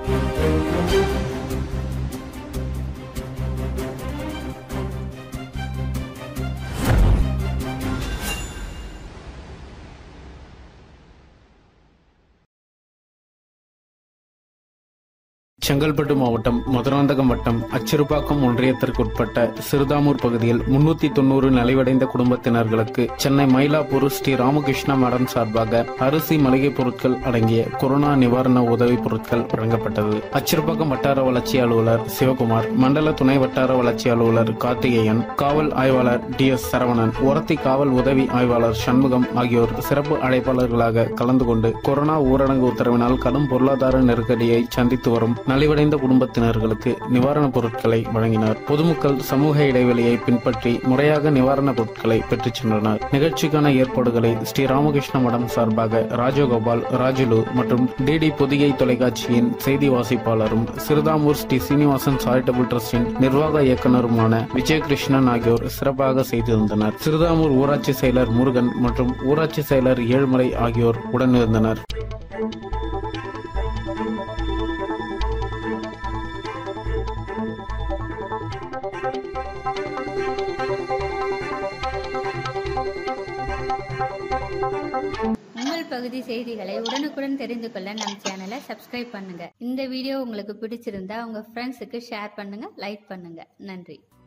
செங்கல்பட்டு மாவட்டம் மதுராந்தகம் வட்டம் அச்சிறுபாக்கம் ஒன்றியத்திற்குட்பட்ட சிறுதாமூர் பகுதியில் 390 நலிவடைந்த குடும்பத்தினர்களுக்கு சென்னை மயிலாப்பூர் ஸ்ரீ ராமகிருஷ்ணா மடம் சார்பாக அரிசி மளிகை பொருட்கள் அடங்கிய கொரோனா நிவாரண உதவிப் பொருட்கள் வழங்கப்பட்டது. அச்சிறுபாக்கம் வட்டார வளர்ச்சி அலுவலர் சிவகுமார், மண்டல துணை வட்டார வளர்ச்சி அலுவலர் கார்த்திகேயன், காவல் ஆய்வாளர் DS சரவணன், ஒரத்தி காவல் உதவி ஆய்வாளர் சண்முகம் ஆகியோர் சிறப்பு அழைப்பாளர்களாக கலந்து கொண்டு கொரோனா ஊரடங்கு உத்தரவினால் கடும் பொருளாதார நெருக்கடியை சந்தித்து வரும் நலிவடைந்த குடும்பத்தினர்களுக்கு நிவாரணப் பொருட்களை வழங்கினார். பொதுமக்கள் சமூக இடைவெளியை பின்பற்றி முறையாக நிவாரணப் பொருட்களை பெற்றுச் சென்றனர். நிகழ்ச்சிக்கான ஏற்பாடுகளை ஸ்ரீ ராமகிருஷ்ண மடம் சார்பாக ராஜகோபால், ராஜுலு மற்றும் DD பொதிகை தொலைக்காட்சியின் செய்தி வாசிப்பாளரும் சிறுதாமூர் ஸ்ரீ சீனிவாசன் சாரிட்டபிள் டிரஸ்டின் நிர்வாக இயக்குநருமான விஜயகிருஷ்ணன் ஆகியோர் சிறப்பாக செய்திருந்தனர். சிறுதாமூர் ஊராட்சி செயலர் முருகன் மற்றும் ஊராட்சி செயலர் ஏழுமலை ஆகியோர் உடனிருந்தனர். உங்கள் பகுதி செய்திகளை உடனுக்குடன் தெரிந்து கொள்ள நம் சேனலை சப்ஸ்கிரைப் பண்ணுங்க. இந்த வீடியோ உங்களுக்கு பிடிச்சிருந்தா உங்க ஃப்ரெண்ட்ஸுக்கு ஷேர் பண்ணுங்க, லைக் பண்ணுங்க. நன்றி.